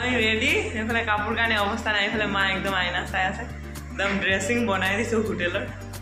আমি ৰেডি এফালে কাপোৰ কাৰণে অৱস্থা নাই এফালে মা একদম আইনা চাই আছে একদম ড্ৰেছিং বনাই দিছো হোটেলৰ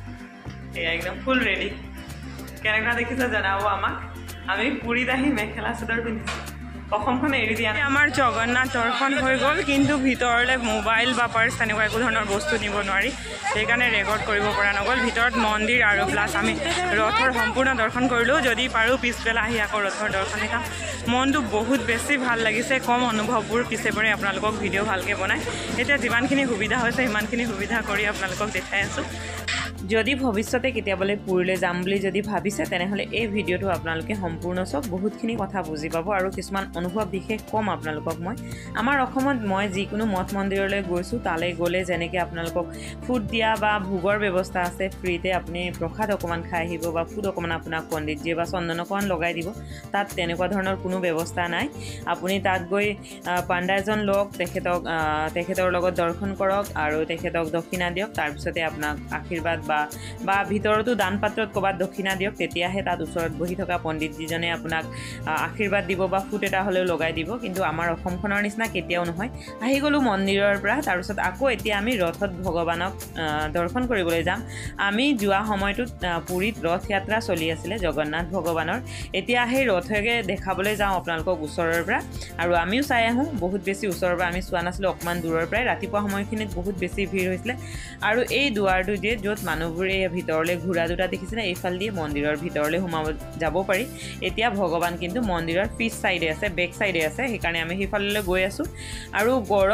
এই একদম ফুল ৰেডি কেনেকুৱা দেখিছা জনাব আমাক আমি পুৰীত আহি মেখেলা চাদৰ পিন্ধিছো অসমখনে এৰি দিয়া আমাৰ জগন্নাথ দৰ্শন হৈ গ'ল কিন্তু ভিতৰলৈ মোবাইল বা পাৰ্চ তেনেকুৱা একো ধৰণৰ বস্তু নিব নোৱাৰি সেইকাৰণে ৰেকৰ্ড কৰিব পৰা নগ'ল ভিতৰত মন্দিৰ আৰু প্লাছ আমি ৰথৰ সম্পূৰ্ণ দৰ্শন কৰিলোঁ যদি পাৰোঁ পিছবেলা আহি আকৌ ৰথৰ দৰ্শন দেখাম মনটো বহুত বেছি ভাল লাগিছে কম অনুভৱবোৰ পিছে পৰে আপোনালোকক ভিডিঅ' ভালকৈ বনাই এতিয়া যিমানখিনি সুবিধা হৈছে সিমানখিনি সুবিধা কৰি আপোনালোকক দেখাই আছোঁ যদি ভৱিষ্যতে কেতিয়াবলৈ পুৰীলৈ যাম বুলি যদি ভাবিছে তেনেহ'লে এই ভিডিঅ'টো আপোনালোকে সম্পূৰ্ণ চাওক বহুতখিনি কথা বুজি পাব আৰু কিছুমান অনুভৱ বিশেষ কম আপোনালোকক মই আমাৰ অসমত মই যিকোনো মঠ মন্দিৰলৈ গৈছোঁ তালৈ গ'লে যেনেকৈ আপোনালোকক ফুড দিয়া বা ভোগৰ ব্যৱস্থা আছে ফ্ৰীতে আপুনি প্ৰসাদ অকণমান খাই আহিব বা ফুড অকণমান আপোনাক পণ্ডিতজীয়ে বা চন্দন অকণমান লগাই দিব তাত তেনেকুৱা ধৰণৰ কোনো ব্যৱস্থা নাই আপুনি তাত গৈ পাণ্ডা এজন লওক তেখেতৰ লগত দৰ্শন কৰক আৰু তেখেতক দক্ষিণা দিয়ক তাৰপিছতে আপোনাক আশীৰ্বাদ বা ভিতৰতো দান পাত্ৰত ক'ৰবাত দক্ষিণা দিয়ক তেতিয়াহে তাত ওচৰত বহি থকা পণ্ডিতজীজনে আপোনাক আশীৰ্বাদ দিব বা ফুট এটা হ'লেও লগাই দিব কিন্তু আমাৰ অসমখনৰ নিচিনা কেতিয়াও নহয় আহি গ'লোঁ মন্দিৰৰ পৰা তাৰপিছত আকৌ এতিয়া আমি ৰথত ভগৱানক দৰ্শন কৰিবলৈ যাম আমি যোৱা সময়টোত পুৰীত ৰথ যাত্ৰা চলি আছিলে জগন্নাথ ভগৱানৰ এতিয়া সেই ৰথকে দেখাবলৈ যাওঁ আপোনালোকক ওচৰৰ পৰা আৰু আমিও চাই আহোঁ বহুত বেছি ওচৰৰ পৰা আমি চোৱা নাছিলোঁ অকণমান দূৰৰ পৰাই ৰাতিপুৱা সময়খিনিত বহুত বেছি ভিৰ হৈছিলে আৰু এই দুৱাৰটো দিয়ে য'ত মানুহবোৰে ভিতৰলৈ ঘূৰা দুটা দেখিছিলে এইফাল দিয়ে মন্দিৰৰ ভিতৰলৈ সোমাব যাব পাৰি এতিয়া ভগৱান কিন্তু মন্দিৰৰ পিছ চাইডে আছে বেক চাইডে আছে সেইকাৰণে আমি সেইফাললৈ গৈ আছোঁ আৰু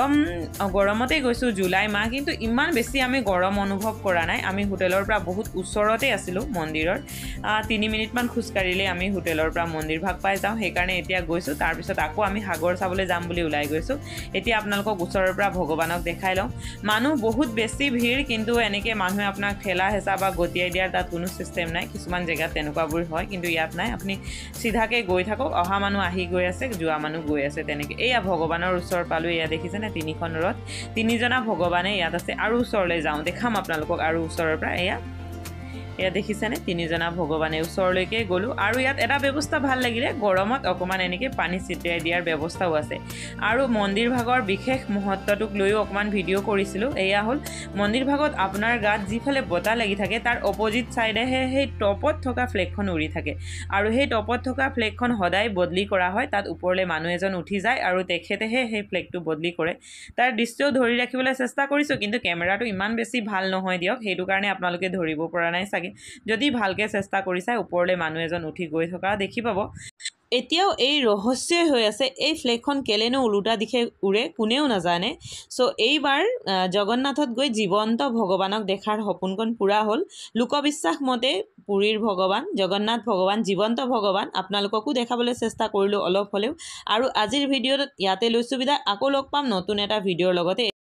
গৰমতেই গৈছোঁ জুলাই মাহ কিন্তু ইমান বেছি আমি গৰম অনুভৱ কৰা নাই আমি হোটেলৰ পৰা বহুত ওচৰতে আছিলোঁ মন্দিৰৰ 3 মিনিটমান খোজকাঢ়িলে আমি হোটেলৰ পৰা মন্দিৰ ভাগ পাই যাওঁ সেইকাৰণে এতিয়া গৈছোঁ তাৰপিছত আকৌ আমি সাগৰ চাবলৈ যাম বুলি ওলাই গৈছোঁ এতিয়া আপোনালোকক ওচৰৰ পৰা ভগৱানক দেখাই লওঁ মানুহ বহুত বেছি ভিৰ কিন্তু এনেকৈ মানুহে আপোনাক ঠেলা হেঁচা বা গতিয়াই দিয়াৰ তাত কোনো ছিষ্টেম নাই কিছুমান জেগাত তেনেকুৱাবোৰ হয় কিন্তু ইয়াত নাই আপুনি চিধাকৈ গৈ থাকক অহা মানুহ আহি গৈ আছে যোৱা মানুহ গৈ আছে তেনেকৈ এয়া ভগৱানৰ ওচৰ পালোঁ এয়া দেখিছেনে 3খন ৰথ 3জনা ভগৱানে ইয়াত আছে আৰু ওচৰলৈ যাওঁ দেখাম আপোনালোকক আৰু ওচৰৰ পৰা এয়া দেখিছেনে 3জনা ভগৱানে ওচৰলৈকে গ'লোঁ আৰু ইয়াত এটা ব্যৱস্থা ভাল লাগিলে গৰমত অকণমান এনেকৈ পানী ছিটিয়াই দিয়াৰ ব্যৱস্থাও আছে আৰু মন্দিৰ ভাগৰ বিশেষ মহত্বটোক লৈও অকণমান ভিডিঅ' কৰিছিলোঁ এয়া হ'ল মন্দিৰ ভাগত আপোনাৰ গাত যিফালে বতাহ লাগি থাকে তাৰ অপজিট ছাইডেহে সেই টপত থকা ফ্লেগখন উৰি থাকে আৰু সেই টপত থকা ফ্লেগখন সদায় বদলি কৰা হয় তাত ওপৰলৈ মানুহ এজন উঠি যায় আৰু তেখেতেহে সেই ফ্লেগটো বদলি কৰে তাৰ দৃশ্যও ধৰি ৰাখিবলৈ চেষ্টা কৰিছোঁ কিন্তু কেমেৰাটো ইমান বেছি ভাল নহয় দিয়ক সেইটো কাৰণে আপোনালোকে ধৰিব পৰা নাই চাগে যদি ভালকৈ চেষ্টা কৰি চাই ওপৰলৈ মানুহ এজন উঠি গৈ থকা দেখি পাব এতিয়াও এই ৰহস্যই হৈ আছে এই ফ্লেগখন কেলেনো ওলোটা দিশে উৰে কোনেও নাজানে চ' এইবাৰ জগন্নাথত গৈ জীৱন্ত ভগৱানক দেখাৰ সপোনকণ পূৰা হ'ল লোকবিশ্বাস মতে পুৰীৰ ভগৱান জগন্নাথ ভগৱান জীৱন্ত ভগৱান আপোনালোককো দেখাবলৈ চেষ্টা কৰিলোঁ অলপ হ'লেও আৰু আজিৰ ভিডিঅ'ত ইয়াতে লৈছোঁ বিদায় আকৌ লগ পাম নতুন এটা ভিডিঅ'ৰ লগতে